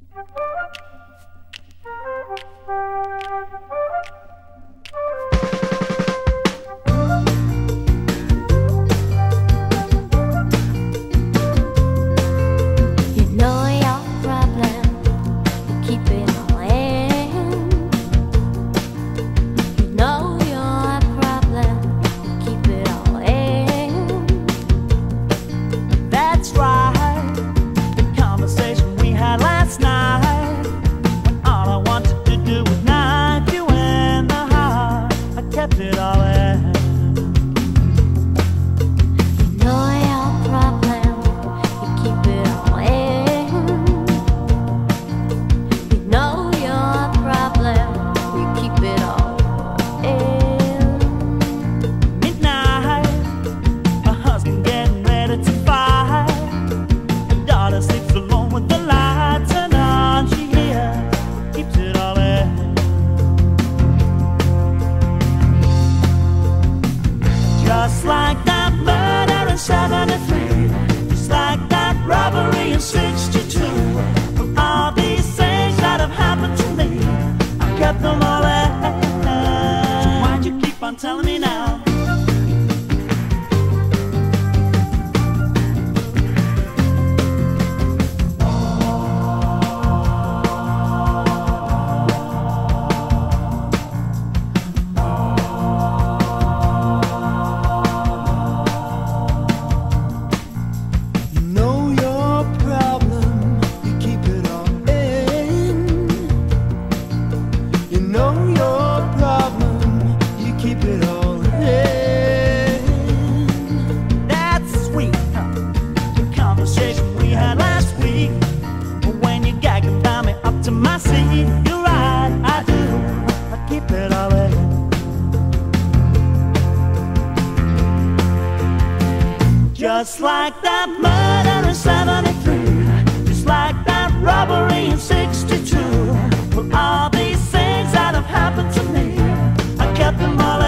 Just like that murder in 73, just like that robbery in 62. From all these things that have happened to me, I kept them all in. So why'd you keep on telling me now? Just like that murder in 73, just like that robbery in 62. Well, all these things that have happened to me, I kept them all